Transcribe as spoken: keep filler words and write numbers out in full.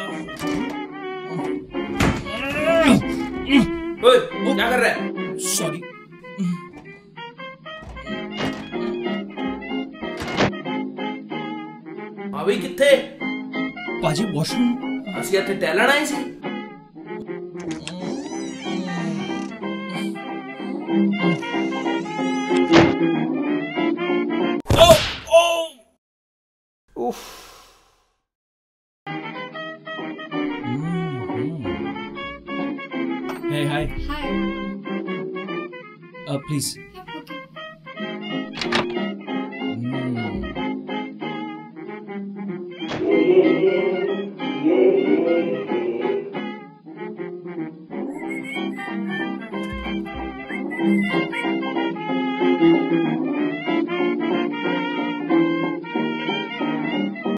ओए, क्या कर रहा है? सॉरी। भाभी किथे? पाजी वॉशरूम। ਅਸੀਂ ਇੱਥੇ ਟਹਿਲਣ ਆਏ ਸੀ। Oof. Mm-hmm. Hey, hi. Hi. Uh, please. Yeah, okay. Mm.